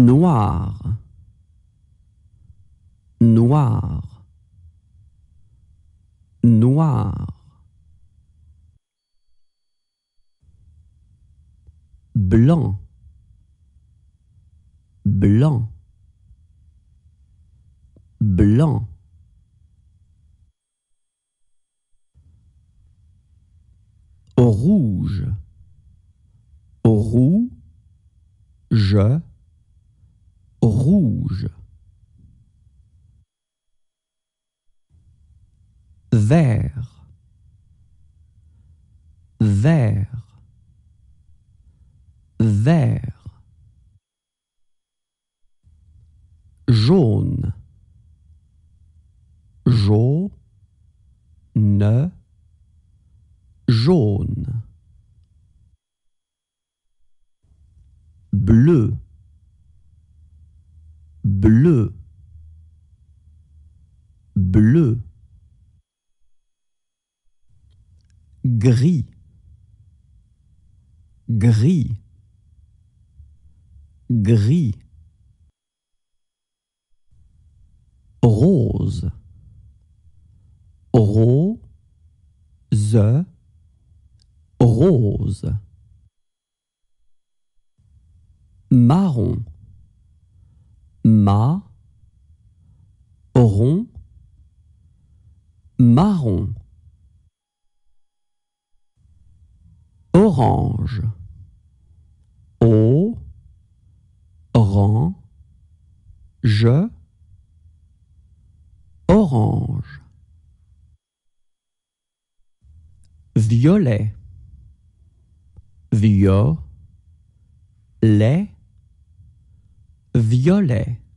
noir, noir, noir. Blanc, blanc, blanc. Rouge, rouge, rouge. Vert, vert, vert. Jaune, jaune, jaune. Bleu, bleu, bleu. Gris, gris, gris. Rose, rose, rose. Marron, marron, marron. Orange, orange, orange. Violet, violet, violet.